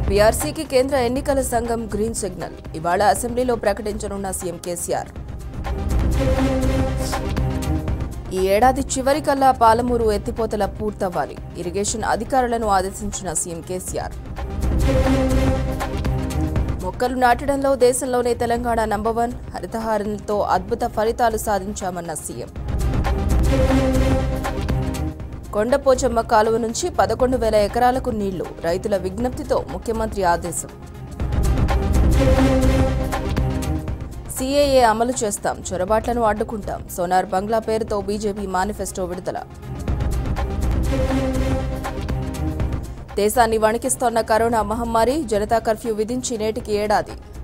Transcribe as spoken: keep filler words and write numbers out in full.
పీఆర్సీకి కేంద్ర ఎన్నికల సంఘం గ్రీన్ సిగ్నల్. ఇవాళ అసెంబ్లీలో ప్రకటించనున్న సీఎం కేసీఆర్. ఈ ఏడాది చివరికల్లా పాలమూరు ఎత్తిపోతల పూర్తవ్వాలి. ఇరిగేషన్ అధికారులను ఆదేశించిన సీఎం కేసీఆర్. మొక్కలు నాటడంలో దేశంలోనే తెలంగాణ నంబర్ వన్. హరితహారంతో అద్భుత ఫలితాలు సాధించామన్న సీఎం. కొండపోచమ్మ కాలువ నుంచి పదకొండు వేల ఎకరాలకు నీళ్లు. రైతుల విజ్ఞప్తితో ముఖ్యమంత్రి ఆదేశం. సీఏఏ అమలు చేస్తాం, చొరబాట్లను అడ్డుకుంటాం. సోనార్ బంగ్లా పేరుతో బీజేపీ మేనిఫెస్టో విడుదల. దేశాన్ని వణికిస్తోన్న కరోనా మహమ్మారి. జనతా కర్ఫ్యూ విధించి నేటికి ఏడాది.